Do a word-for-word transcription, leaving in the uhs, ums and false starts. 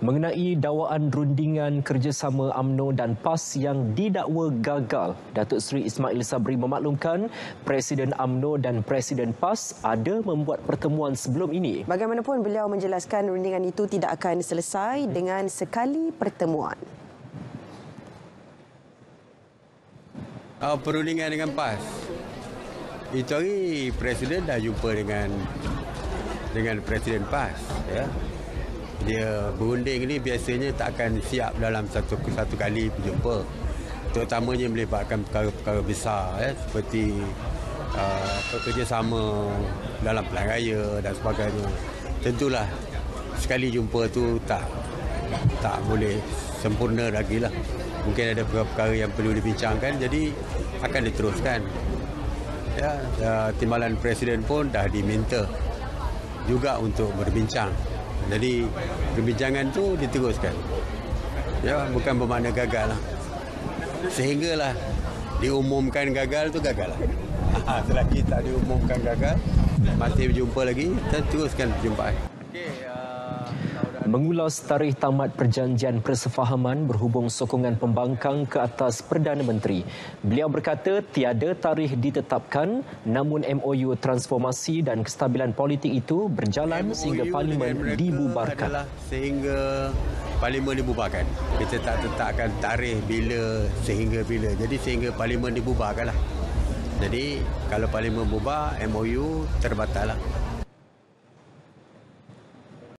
Mengenai dakwaan rundingan kerjasama UMNO dan PAS yang didakwa gagal, Datuk Seri Ismail Sabri memaklumkan Presiden UMNO dan Presiden PAS ada membuat pertemuan sebelum ini. Bagaimanapun, beliau menjelaskan rundingan itu tidak akan selesai dengan sekali pertemuan. Oh, perundingan dengan PAS. Itu hari Presiden dah jumpa dengan dengan Presiden PAS, ya. Dia berunding ni biasanya tak akan siap dalam satu satu kali berjumpa. Terutamanya melibatkan perkara-perkara besar, ya, seperti uh, kerjasama dalam pilihan raya dan sebagainya. Tentulah sekali jumpa tu tak tak boleh sempurna lagi lah. Mungkin ada perkara-perkara yang perlu dibincangkan, jadi akan diteruskan. Ya, uh, timbalan Presiden pun dah diminta juga untuk berbincang. Jadi perbincangan tu diteruskan. Ya, bukan bermakna gagal lah. Sehinggalah diumumkan gagal tu gagal lah. Selagi tak diumumkan gagal, masih berjumpa lagi, kita teruskan perjumpaan. Mengulas tarikh tamat perjanjian persefahaman berhubung sokongan pembangkang ke atas Perdana Menteri. Beliau berkata tiada tarikh ditetapkan, namun M O U transformasi dan kestabilan politik itu berjalan sehingga Parlimen dibubarkan. Sehingga Parlimen dibubarkan. Kita tak tetapkan tarikh bila, sehingga bila. Jadi sehingga Parlimen dibubarkan lah. Jadi kalau Parlimen bubar, M O U terbatal lah.